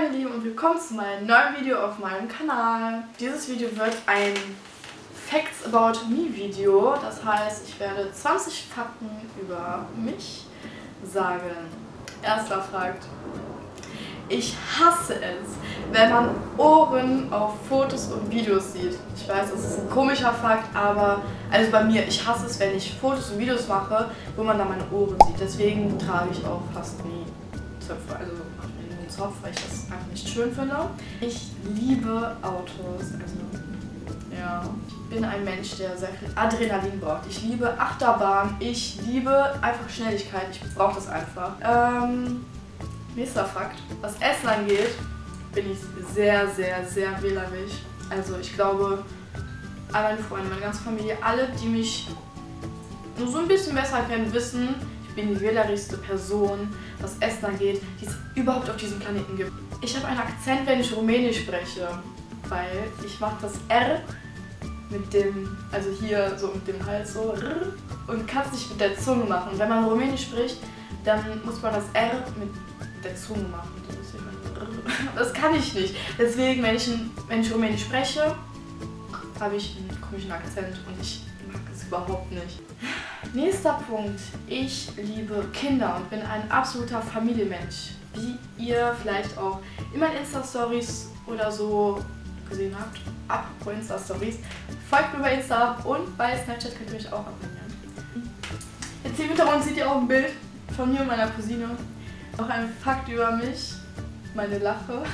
meine Lieben und willkommen zu meinem neuen Video auf meinem Kanal. Dieses Video wird ein Facts About Me Video, das heißt, ich werde 20 Fakten über mich sagen. Erster Fakt: Ich hasse es, wenn man Ohren auf Fotos und Videos sieht. Ich weiß, das ist ein komischer Fakt, aber also bei mir, ich hasse es, wenn ich Fotos und Videos mache, wo man dann meine Ohren sieht. Deswegen trage ich auch fast nie Zöpfe, also mache ich mir nur einen Zopf, weil ich das einfach nicht schön finde. Ich liebe Autos, also ja, ich bin ein Mensch, der sehr viel Adrenalin braucht. Ich liebe Achterbahn, ich liebe einfach Schnelligkeit, ich brauche das einfach. Nächster Fakt: Was Essen angeht, bin ich sehr wählerisch. Also ich glaube, all meine Freunde, meine ganze Familie, alle, die mich nur so ein bisschen besser kennen, wissen, ich bin die wählerischste Person, was Essen angeht, die es überhaupt auf diesem Planeten gibt. Ich habe einen Akzent, wenn ich Rumänisch spreche, weil ich mache das R mit dem, also hier so mit dem Hals so, und kann es nicht mit der Zunge machen. Wenn man Rumänisch spricht, dann muss man das R mit der Zunge machen. Das kann ich nicht. Deswegen, wenn ich Rumänisch spreche, habe ich einen komischen Akzent und ich mag es überhaupt nicht. Nächster Punkt: Ich liebe Kinder und bin ein absoluter Familienmensch. Wie ihr vielleicht auch in meinen Insta-Stories oder so gesehen habt. Apropos Insta-Stories, folgt mir bei Insta und bei Snapchat könnt ihr mich auch abonnieren. Jetzt hier im Hintergrund seht ihr auch ein Bild von mir und meiner Cousine. Noch ein Fakt über mich: meine Lache.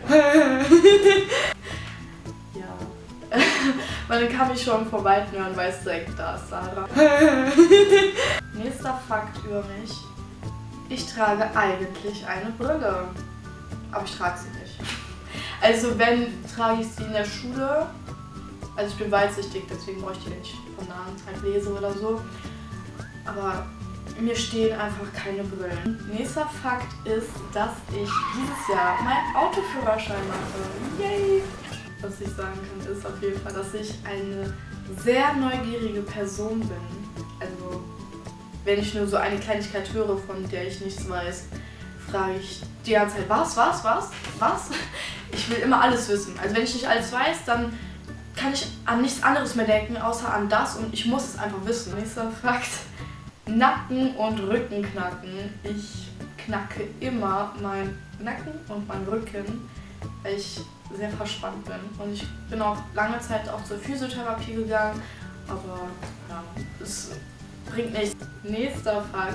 Ja. Man kann mich schon vom Weiten hören, weiß direkt, da ist Sarah. Nächster Fakt über mich: Ich trage eigentlich eine Brille. Aber ich trage sie nicht. Also wenn, trage ich sie in der Schule. Also ich bin weitsichtig, deswegen brauche ich die nicht von nahen Zeit lese oder so. Aber mir stehen einfach keine Brillen. Nächster Fakt ist, dass ich dieses Jahr meinen Autoführerschein mache. Yay! Was ich sagen kann, ist auf jeden Fall, dass ich eine sehr neugierige Person bin. Also wenn ich nur so eine Kleinigkeit höre, von der ich nichts weiß, frage ich die ganze Zeit, was? Ich will immer alles wissen. Also wenn ich nicht alles weiß, dann kann ich an nichts anderes mehr denken, außer an das, und ich muss es einfach wissen. Nächster Fakt: Nacken und Rücken knacken. Ich knacke immer meinen Nacken und meinen Rücken, weil ich sehr verspannt bin. Und ich bin auch lange Zeit auch zur Physiotherapie gegangen, aber ja, es bringt nichts. Nächster Fakt: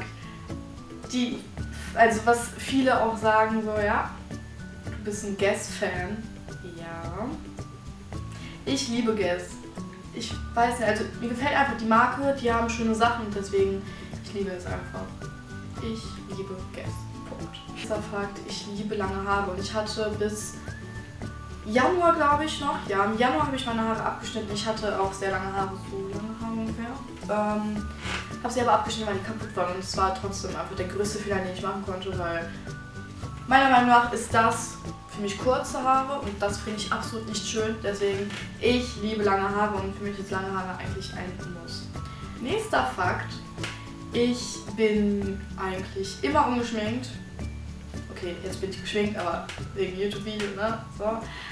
Also was viele auch sagen, so ja, du bist ein Guess-Fan. Ja. Ich liebe Guess. Ich weiß nicht, also mir gefällt einfach die Marke, die haben schöne Sachen, deswegen, ich liebe es einfach. Ich liebe Guess. Punkt. Nächster Fakt: Ich liebe lange Haare und ich hatte bis Januar, glaube ich, noch. Ja, im Januar habe ich meine Haare abgeschnitten. Ich hatte auch sehr lange Haare, so lange Haare ungefähr. Habe sie aber abgeschnitten, weil die kaputt waren, und es war trotzdem einfach der größte Fehler, den ich machen konnte, weil meiner Meinung nach ist das für mich kurze Haare und das finde ich absolut nicht schön. Deswegen, ich liebe lange Haare und für mich ist lange Haare eigentlich ein Muss. Nächster Fakt: Ich bin eigentlich immer ungeschminkt. Okay, jetzt bin ich geschminkt, aber wegen YouTube-Video, ne? So.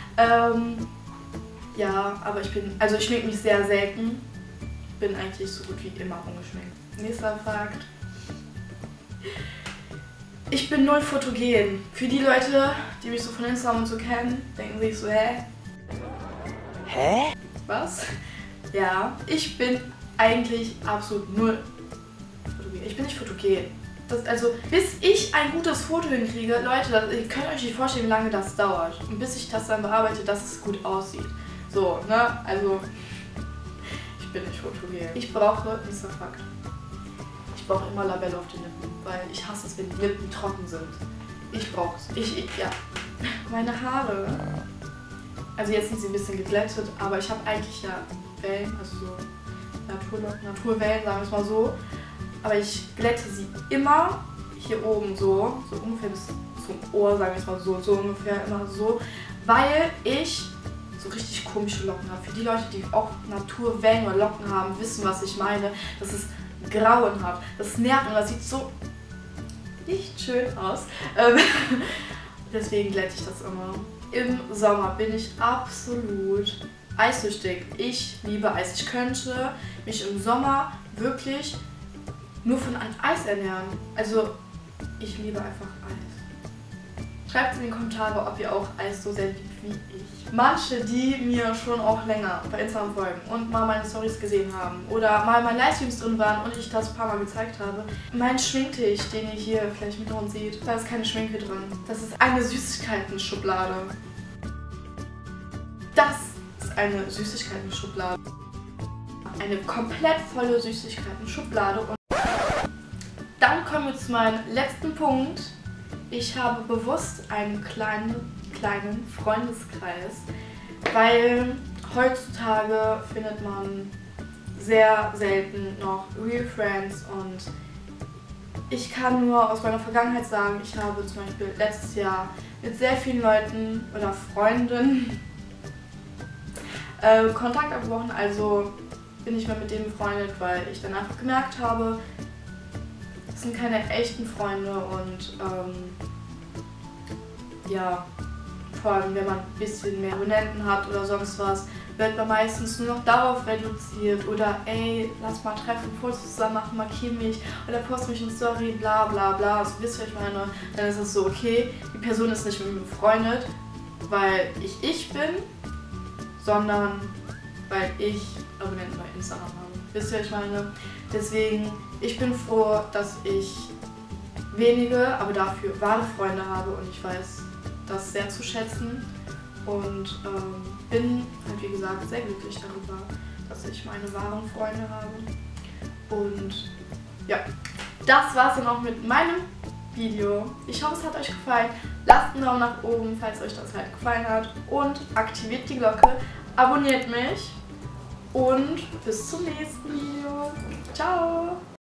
Ja, aber ich schminke mich sehr selten. Bin eigentlich so gut wie immer ungeschminkt. Nächster Fakt: Ich bin null fotogen. Für die Leute, die mich so von Instagram und so kennen, denken sich so, hä? Hä? Was? Ja, ich bin eigentlich absolut null fotogen. Ich bin nicht fotogen. Also, bis ich ein gutes Foto hinkriege, Leute, ihr könnt euch nicht vorstellen, wie lange das dauert. Und bis ich das dann bearbeite, dass es gut aussieht. So, ne? Also, ich bin nicht fotogen. Ich brauche, nächster Fakt: Ich brauche immer Labelle auf den Lippen, weil ich hasse es, wenn die Lippen trocken sind. Ich brauche es. Ja. Meine Haare. Also jetzt sind sie ein bisschen geglättet, aber ich habe eigentlich ja Wellen, also so Naturwellen, sagen wir es mal so. Aber ich glätte sie immer hier oben so ungefähr bis zum Ohr, sagen wir es mal so ungefähr immer so, weil ich so richtig komische Locken habe. Für die Leute, die auch Naturwellen oder Locken haben, wissen, was ich meine. Das ist grauenhaft. Das nervt und das sieht so nicht schön aus. Deswegen glätte ich das immer. Im Sommer bin ich absolut eissüchtig. Ich liebe Eis. Ich könnte mich im Sommer wirklich nur von einem Eis ernähren. Also, ich liebe einfach Eis. Schreibt in die Kommentare, ob ihr auch Eis so sehr liebt wie ich. Manche, die mir schon auch länger bei Instagram folgen und mal meine Stories gesehen haben oder mal meine Livestreams drin waren und ich das ein paar Mal gezeigt habe. Mein Schminktisch, den ihr hier vielleicht mit uns seht, da ist keine Schminke drin. Das ist eine Süßigkeiten-Schublade. Das ist eine Süßigkeiten-Schublade. Eine komplett volle Süßigkeiten-Schublade. Und dann kommen wir zu meinem letzten Punkt. Ich habe bewusst einen kleinen Freundeskreis, weil heutzutage findet man sehr selten noch Real Friends und ich kann nur aus meiner Vergangenheit sagen, ich habe zum Beispiel letztes Jahr mit sehr vielen Leuten oder Freunden Kontakt abgebrochen, also bin ich mehr mit denen befreundet, weil ich dann einfach gemerkt habe, es sind keine echten Freunde und ja, vor allem wenn man ein bisschen mehr Abonnenten hat oder sonst was, wird man meistens nur noch darauf reduziert oder ey, lass mal treffen, Fotos zusammen machen, markier mich oder post mich in Story, bla bla bla, also wisst ihr, was ich meine, dann ist es so, okay, die Person ist nicht mit mir befreundet, weil ich bin, sondern weil ich Abonnenten bei Instagram habe. Wisst ihr, was ich meine? Deswegen, ich bin froh, dass ich wenige, aber dafür wahre Freunde habe und ich weiß das sehr zu schätzen und bin halt wie gesagt sehr glücklich darüber, dass ich meine wahren Freunde habe. Und ja, das war's dann auch mit meinem Video. Ich hoffe, es hat euch gefallen. Lasst einen Daumen nach oben, falls euch das halt gefallen hat und aktiviert die Glocke, abonniert mich und bis zum nächsten Video. Ciao!